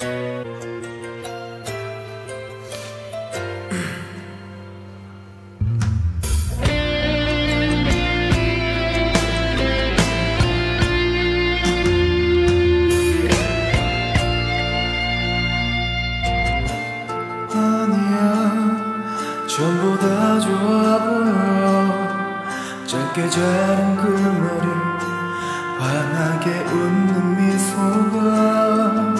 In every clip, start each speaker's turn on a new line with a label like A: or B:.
A: 전부 다 좋아 보여. 짧게 자른 그 머리, 환하게 웃는 미소가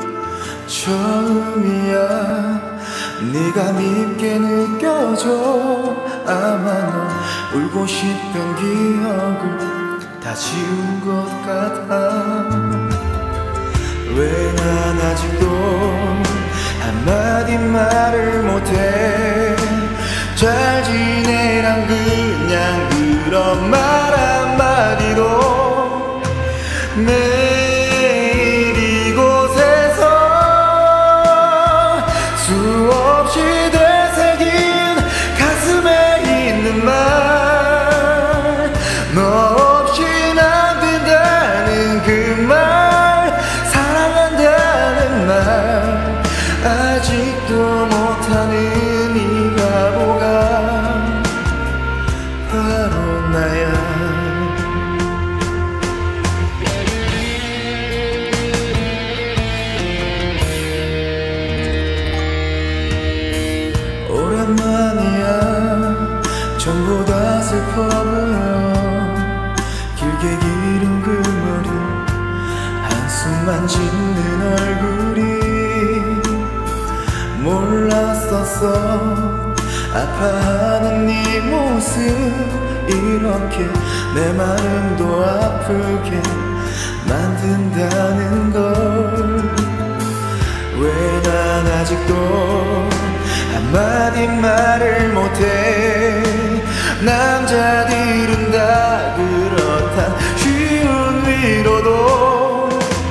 A: 처음이야. 네가 밉게 느껴져. 아마 너 울고 싶던 기억을 다 지운 것 같아. 왜 난 아직도 한마디 말을 못해. 잘 지내란 그냥 그런 말 한마디도 매일 이곳에서 수없이 되새긴 가슴에 있는 말, 너 없인 안 된다는 그 말, 사랑한다는 말 아직도 못하는 이 바보가 바로 나야. 오랜만이야. 전부 다 슬퍼 보여. 길게 기른 그 머리, 한숨만 짓는 얼굴이 몰랐었어. 아파하는 네 모습, 이렇게 내 마음도 아프게 만든다는 걸. 왜 난 아직도 한마디 말을 못해. 남자들은 다 그렇다. 쉬운 위로도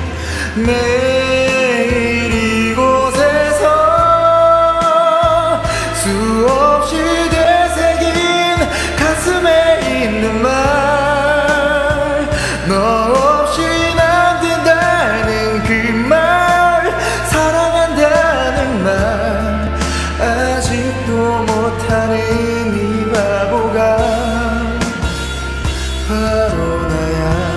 A: 매일 이곳에서 수없이 되새긴 가슴에 있는 말, 너 없인 안 된다는 그 말, 사랑한다는 말 아직도 못하는 이 바보가 바로 나야.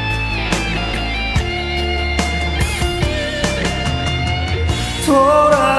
A: 돌아